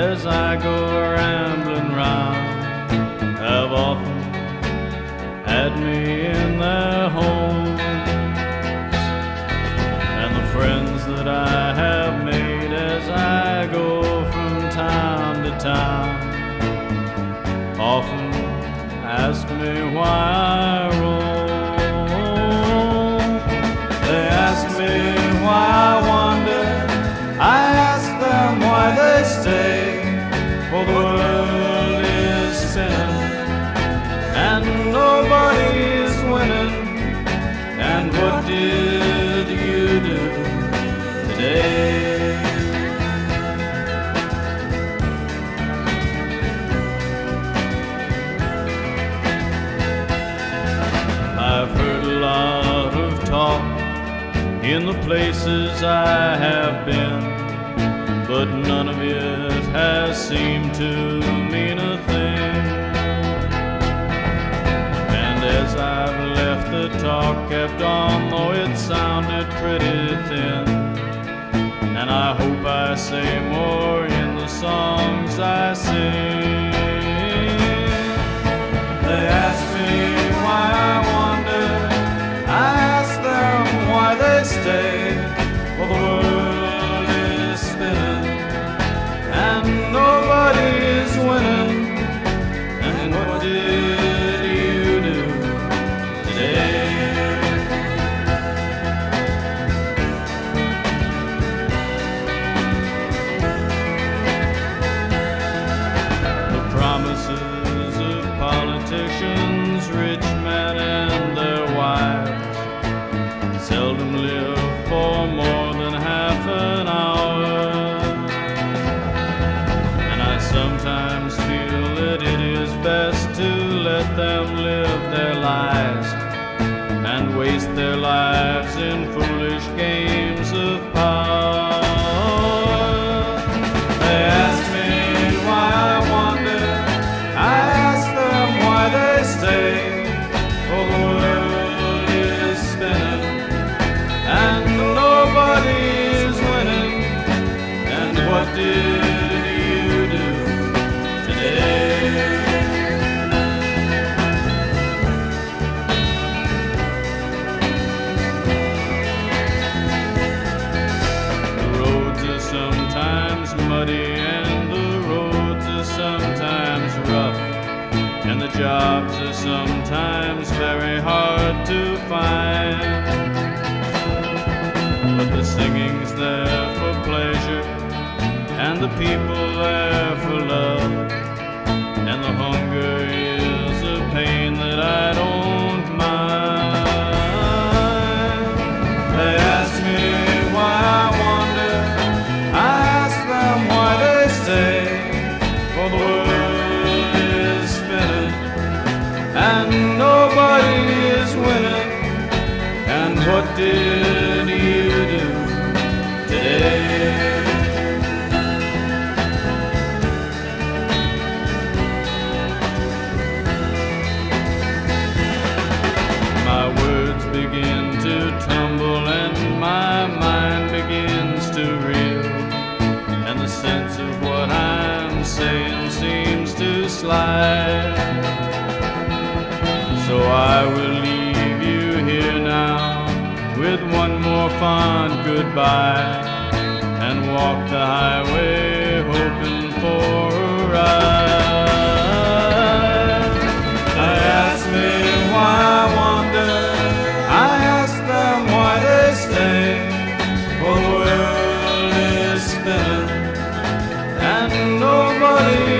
as I go rambling round have often had me in their homes, and the friends that I have made as I go from town to town often ask me why I roam. They ask me why I wander, I ask them why they stay, for the world is spinning and nobody's winning. And what did you do today? I've heard a lot of talk in the places I have been, but none of it has seemed to mean a thing. And as I've left, the talk kept on, though it sounded pretty thin. And I hope I say more in the songs I sing. They ask me why I wander, I ask them why they stay, for the world is spinning and nobody's winning. And what did you do today? The promises of politicians, rich men and their wives, seldom live for more than half an hour. And I sometimes feel that it is best to let them live their lives and waste their lives in foolish games of power. They ask me why I wander, I ask them why they stay, for the world is spinning and nobody's winning. And what did you do today? The roads are sometimes muddy and the roads are sometimes rough, and the jobs are sometimes very hard to find. But the singing's there for pleasure, and the people there for love, and the hunger is a pain that I don't mind. They ask me why I wander, I ask them why they stay, for the world is spinning and nobody is winning. And what did you do today? My words begin to tumble and my mind begins to reel, and the sense of what I'm saying seems to slide. So I will leave you here now with one more fond goodbye, and walk the highway hoping for a ride. They ask me why I wander, I ask them why they stay, for the world is spinning and nobody